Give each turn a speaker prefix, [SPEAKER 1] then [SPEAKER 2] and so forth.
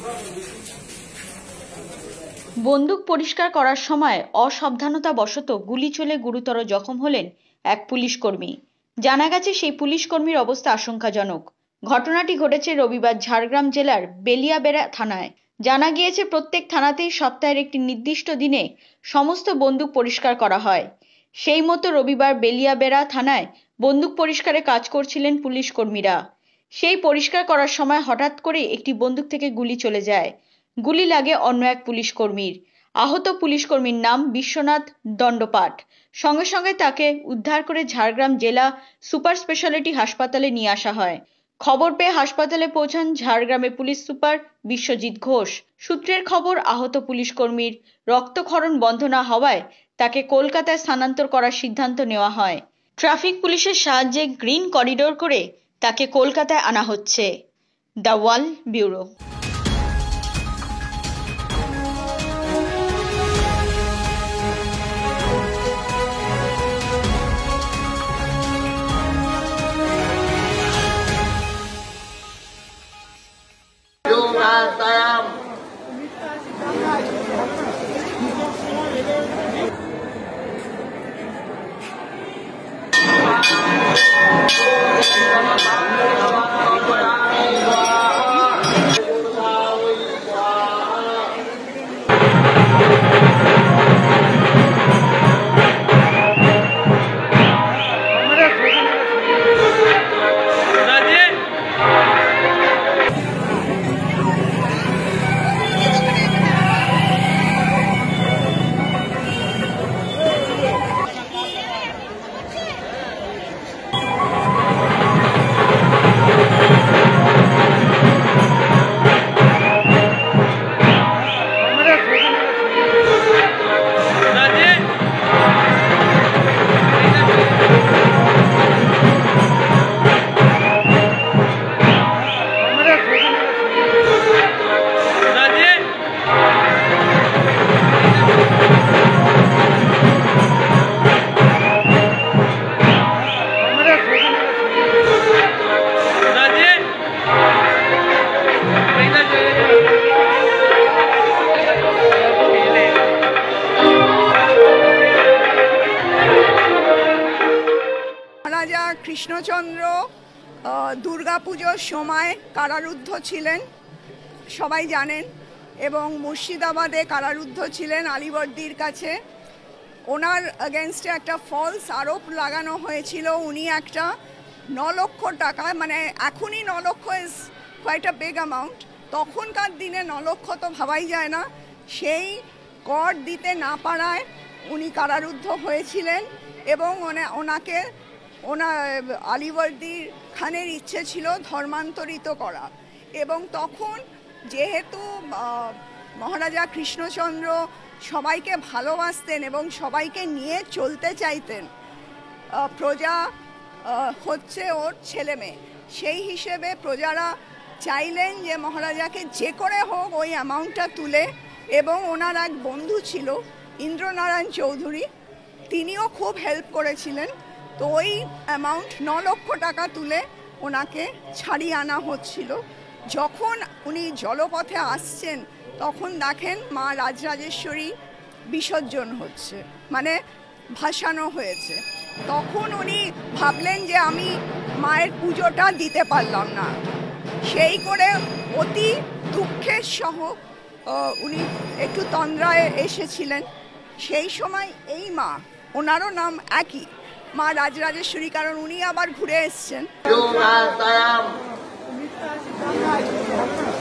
[SPEAKER 1] বন্দুক পরিষ্কার করার সময় অসাবধানতাবশত গুলি চলে গুরুতর জখম হলেন এক পুলিশ কর্মী। জানা গেছে সেই পুলিশ কর্মীর অবস্থা আশঙ্কাজনক। ঘটনাটি ঘটেছে রবিবার ঝাড়গ্রাম জেলার বেলিয়াবেড়া থানায়। জানা গিয়েছে প্রত্যেক থানাতেই সপ্তাহের একটি নির্দিষ্ট দিনে সমস্ত বন্দুক পরিষ্কার করা হয়। সেই মতো রবিবার বেলিয়াবেড়া থানায় বন্দুক পরিষ্কারে কাজ করছিলেন পুলিশ কর্মীরা। সেই পরিষ্কার করার সময় হঠাৎ করে একটি বন্দুক থেকে গুলি চলে যায়। গুলি লাগে অন্য এক পুলিশ কর্মীর। আহত পুলিশ কর্মীর নাম বিশ্বনাথ দণ্ডপাঠ। সঙ্গে সঙ্গে তাকে উদ্ধার করে ঝাড়গ্রাম জেলা সুপার স্পেশালিটি হাসপাতালে নিয়ে আসা হয়। খবর পেয়ে হাসপাতালে পৌঁছান ঝাড়গ্রামের পুলিশ সুপার বিশ্বজিৎ ঘোষ। সূত্রের খবর, আহত পুলিশ কর্মীর রক্তক্ষরণ বন্ধ না হওয়ায় তাকে কলকাতায় স্থানান্তর করার সিদ্ধান্ত নেওয়া হয়। ট্রাফিক পুলিশের সাহায্যে গ্রিন করিডোর করে তাকে কলকাতায় আনা হচ্ছে। The world bureau.
[SPEAKER 2] কৃষ্ণচন্দ্র দুর্গাপুজোর সময় কারারুদ্ধ ছিলেন, সবাই জানেন, এবং মুর্শিদাবাদে কারারুদ্ধ ছিলেন আলীবর্দীর কাছে। ওনার এগেনস্টে একটা ফলস আরোপ লাগানো হয়েছিল। উনি একটা 9 লক্ষ টাকা, মানে এখনই 9 লক্ষ is quite a big amount, তখনকার দিনে 9 লক্ষ তো ভাবাই যায় না, সেই কর দিতে না পারায় উনি কারারুদ্ধ হয়েছিলেন। এবং ওনাকে আলীবর্দী খানের ইচ্ছে ছিল ধর্মান্তরিত করা। এবং তখন যেহেতু মহারাজা কৃষ্ণচন্দ্র সবাইকে ভালোবাসতেন এবং সবাইকে নিয়ে চলতে চাইতেন, প্রজা হচ্ছে ওর ছেলে মেয়ে, সেই হিসেবে প্রজারা চাইলেন যে মহারাজাকে যে করে হোক ওই অ্যামাউন্টটা তুলে, এবং ওনার এক বন্ধু ছিল ইন্দ্রনারায়ণ চৌধুরী, তিনিও খুব হেল্প করেছিলেন। তো ওই অ্যামাউন্ট 9 লক্ষ টাকা তুলে ওনাকে ছাড়িয়ে আনা হচ্ছিল। যখন উনি জলপথে আসছেন তখন দেখেন মা রাজরাজেশ্বরী বিসর্জন হচ্ছে, মানে ভাসানো হয়েছে। তখন উনি ভাবলেন যে আমি মায়ের পুজোটা দিতে পারলাম না, সেই করে অতি দুঃখের সহ উনি একটু তন্দ্রায় এসেছিলেন। সেই সময় এই মা, ওনারও নাম একই, মা রাজরাজেশ্বরী, কারণ উনি আবার ঘুরে এসছেন।